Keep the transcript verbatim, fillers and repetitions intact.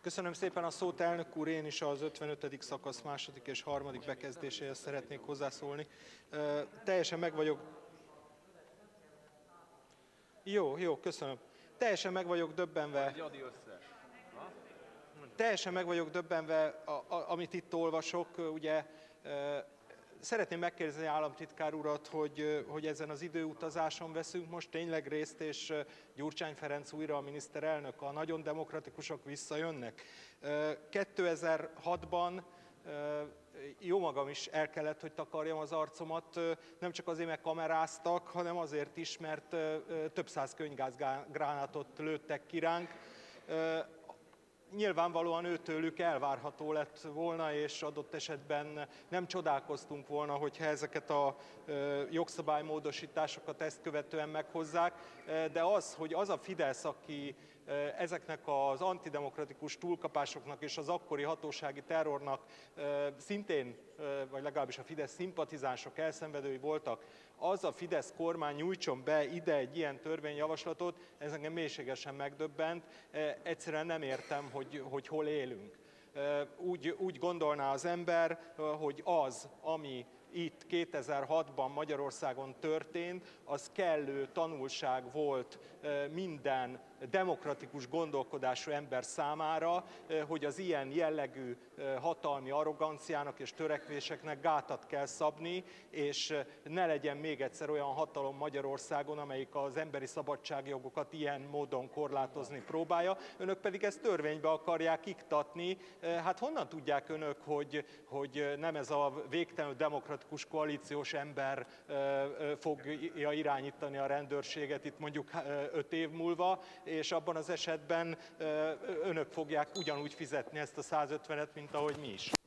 Köszönöm szépen a szót, elnök úr, én is az ötvenötödik szakasz második és harmadik bekezdéséhez szeretnék hozzászólni. Ö, teljesen meg vagyok... Jó, jó, köszönöm. Teljesen meg vagyok döbbenve... Teljesen meg vagyok döbbenve, a, a, amit itt olvasok, ugye... Szeretném megkérdezni államtitkár urat, hogy, hogy ezen az időutazáson veszünk most tényleg részt, és Gyurcsány Ferenc újra a miniszterelnök, a nagyon demokratikusok visszajönnek. kétezer-hatban jó magam is el kellett, hogy takarjam az arcomat, nem csak azért, mert kameráztak, hanem azért is, mert több száz könygázgránátot lőttek ki ránk. Nyilvánvalóan őtőlük elvárható lett volna, és adott esetben nem csodálkoztunk volna, hogyha ezeket a jogszabálymódosításokat ezt követően meghozzák, de az, hogy az a Fidesz, aki ezeknek az antidemokratikus túlkapásoknak és az akkori hatósági terrornak szintén, vagy legalábbis a Fidesz szimpatizánsok, elszenvedői voltak, az a Fidesz kormány nyújtson be ide egy ilyen törvényjavaslatot, ez engem mélységesen megdöbbent, egyszerűen nem értem, hogy, hogy hol élünk. Úgy, úgy gondolná az ember, hogy az, ami itt kétezer-hatban Magyarországon történt, az kellő tanulság volt minden demokratikus gondolkodású ember számára, hogy az ilyen jellegű hatalmi arroganciának és törekvéseknek gátat kell szabni, és ne legyen még egyszer olyan hatalom Magyarországon, amelyik az emberi szabadságjogokat ilyen módon korlátozni próbálja. Önök pedig ezt törvénybe akarják iktatni. Hát honnan tudják önök, hogy, hogy nem ez a végtelenül demokratikus koalíciós ember fogja irányítani a rendőrséget itt mondjuk öt év múlva, és abban az esetben önök fogják ugyanúgy fizetni ezt a százötvenet, mint ahogy mi is.